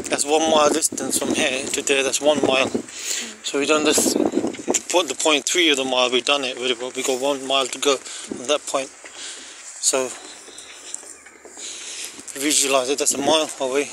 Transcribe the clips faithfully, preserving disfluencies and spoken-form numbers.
That's one mile distance from here to there. That's one mile. So we done this. Put the point three of the mile. We done it. We we got one mile to go from that point. So visualize it. That's a mile away.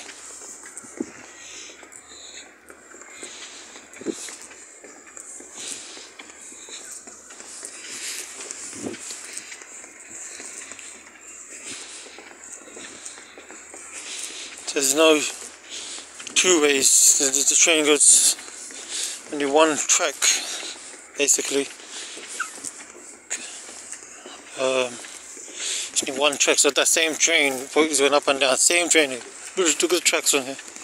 There's no two ways. The, the train goes only one track, basically. Um, it's only one track. So that same train goes up and down. Same train. Look at the tracks on here.